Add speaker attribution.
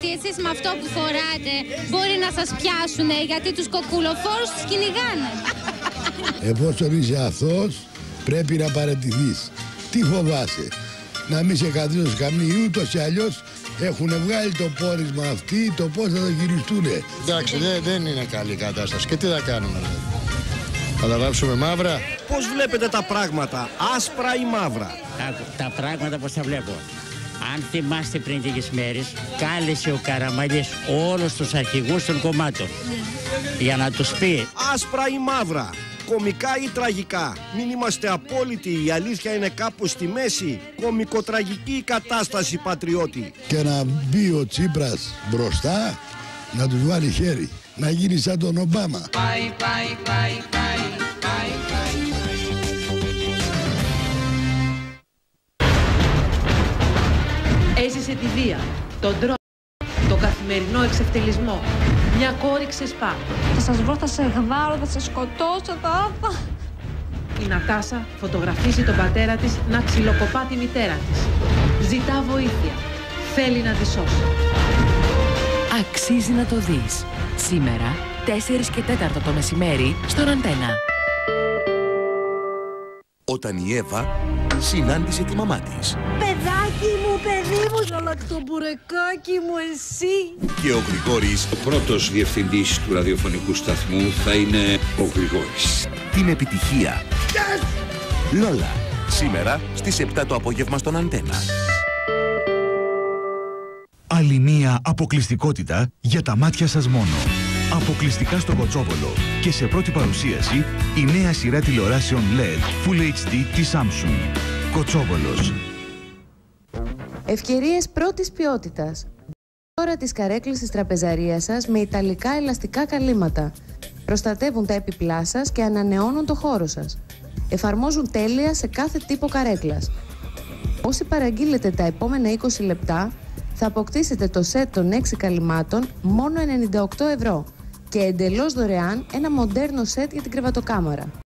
Speaker 1: ότι εσείς με αυτό που φοράτε μπορεί να σας πιάσουνε, γιατί τους κοκκουλοφόρους τους κυνηγάνε.
Speaker 2: Εφόσον είσαι αθώος, πρέπει να παραιτηθείς. Τι φοβάσαι? Να μην σε καθίσουν καμνοί, ούτως ή αλλιώς έχουν βγάλει το πόρισμα αυτοί, το πώς θα το χειριστούνε.
Speaker 3: Εντάξει, δεν είναι καλή κατάσταση. Και τι θα κάνουμε? Θα τα βάψουμε μαύρα?
Speaker 4: Πώς βλέπετε τα πράγματα, άσπρα ή μαύρα?
Speaker 5: Τα πράγματα πώς τα βλέπω. Αν θυμάστε πριν λίγες μέρες, κάλεσε ο Καραμανλής όλους τους αρχηγούς των κομμάτων για να τους πει
Speaker 4: άσπρα ή μαύρα, κομικά ή τραγικά. Μην είμαστε απόλυτοι, η αλήθεια είναι κάπου στη μέση. Κομικοτραγική η κατάσταση, πατριώτη.
Speaker 2: Και να μπει ο Τσίπρας μπροστά, να τους βάλει χέρι, να γίνει σαν τον Ομπάμα.
Speaker 6: Έζησε τη βία, τον τρόπο, τον καθημερινό εξευτελισμό. Μια κόρη ξεσπά.
Speaker 7: Θα σας βρω, θα σε γδάρω, θα σε σκοτώσω,
Speaker 6: Η Νατάσα φωτογραφίζει τον πατέρα της να ξυλοκοπά τη μητέρα της. Ζητά βοήθεια. Θέλει να τη σώσει.
Speaker 8: Αξίζει να το δεις. Σήμερα, 4 και 4 το μεσημέρι, στον Αντένα.
Speaker 9: Όταν η Εύα συνάντησε τη μαμά της.
Speaker 7: Παιδάκι μου, παιδί μου, γαλακτομπουρεκάκι μου, εσύ.
Speaker 9: Και ο Γρηγόρης,
Speaker 10: ο πρώτος διευθυντής του ραδιοφωνικού σταθμού θα είναι ο Γρηγόρης.
Speaker 9: Την επιτυχία. Yes! Λόλα, σήμερα στις 7 το απόγευμα στον Αντένα.
Speaker 11: Άλλη μία αποκλειστικότητα για τα μάτια σας μόνο. Αποκλειστικά στο Κοτσόβολο και σε πρώτη παρουσίαση η νέα σειρά τηλεοράσεων LED Full HD της Samsung. Κοτσόβολος.
Speaker 12: Ευκαιρίες πρώτης ποιότητας. Τώρα τις καρέκλες της τραπεζαρίας σας με ιταλικά ελαστικά καλύματα. Προστατεύουν τα έπιπλά σας και ανανεώνουν το χώρο σας. Εφαρμόζουν τέλεια σε κάθε τύπο καρέκλας. Όσοι παραγγείλετε τα επόμενα 20 λεπτά, θα αποκτήσετε το σετ των 6 καλυμάτων μόνο 98 ευρώ και εντελώς δωρεάν ένα μοντέρνο σετ για την κρεβατοκάμαρα.